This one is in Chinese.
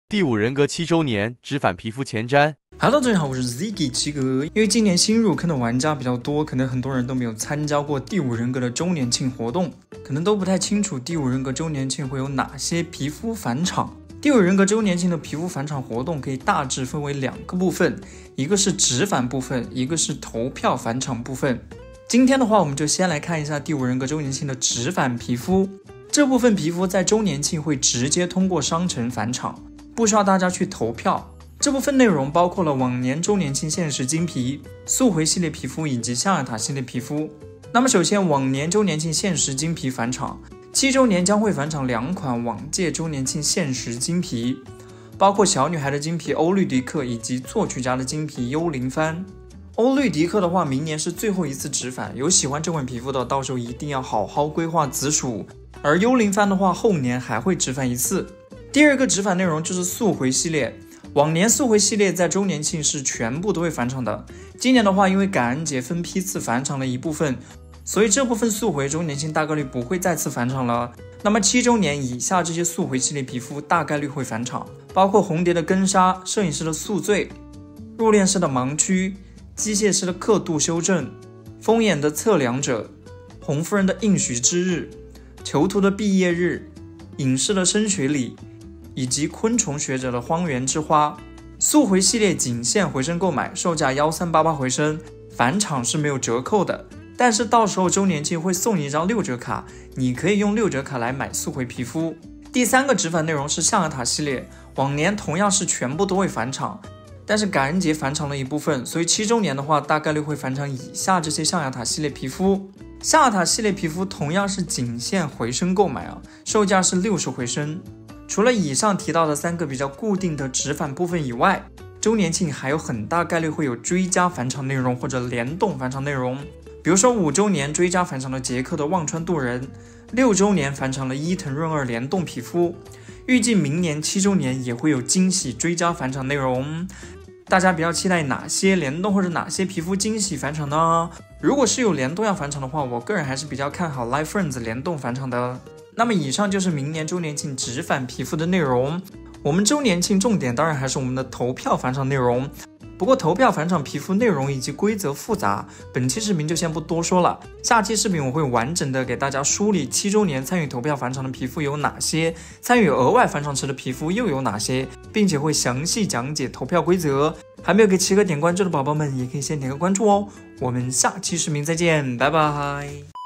第五人格7周年直返皮肤前瞻。 Hello， 大家好，我是 Ziggy 七哥。因为今年新入坑的玩家比较多，可能很多人都没有参加过第五人格的周年庆活动，可能都不太清楚第五人格周年庆会有哪些皮肤返场。第五人格周年庆的皮肤返场活动可以大致分为2个部分，一个是直返部分，一个是投票返场部分。今天的话，我们就先来看一下第五人格周年庆的直返皮肤。这部分皮肤在周年庆会直接通过商城返场，不需要大家去投票。这部分内容包括了往年周年庆限时金皮、速回系列皮肤以及象牙塔系列皮肤。那么首先，往年周年庆限时金皮返场，7周年将会返场2款往届周年庆限时金皮，包括小女孩的金皮欧绿迪克以及作曲家的金皮幽灵番。欧绿迪克的话，明年是最后一次直返，有喜欢这款皮肤的，到时候一定要好好规划紫薯。而幽灵番的话，后年还会直返一次。第二个直返内容就是速回系列，往年速回系列在周年庆是全部都会返场的，今年的话，因为感恩节分批次返场了一部分，所以这部分速回周年庆大概率不会再次返场了。那么7周年以下这些速回系列皮肤大概率会返场，包括红蝶的根纱、摄影师的宿醉、入殓师的盲区、机械师的刻度修正、风眼的测量者、红夫人的应许之日、囚徒的毕业日、隐士的升学礼，以及昆虫学者的荒原之花。速回系列仅限回声购买，售价1388回声，返场是没有折扣的，但是到时候周年庆会送你一张6折卡，你可以用6折卡来买速回皮肤。第3个直返内容是象牙塔系列，往年同样是全部都会返场，但是感恩节返场了一部分，所以7周年的话大概率会返场以下这些象牙塔系列皮肤。象牙塔系列皮肤同样是仅限回声购买售价是60回声。除了以上提到的3个比较固定的直返部分以外，周年庆还有很大概率会有追加返场内容或者联动返场内容。比如说5周年追加返场了杰克的忘川渡人，6周年返场了伊藤润二联动皮肤，预计明年7周年也会有惊喜追加返场内容。大家比较期待哪些联动或者哪些皮肤惊喜返场呢？如果是有联动要返场的话，我个人还是比较看好 Life Friends 联动返场的。那么以上就是明年周年庆直返皮肤的内容。我们周年庆重点当然还是我们的投票返场内容，不过投票返场皮肤内容以及规则复杂，本期视频就先不多说了，下期视频我会完整的给大家梳理7周年参与投票返场的皮肤有哪些，参与额外返场池的皮肤又有哪些，并且会详细讲解投票规则。还没有给七哥点关注的宝宝们也可以先点个关注哦。我们下期视频再见，拜拜。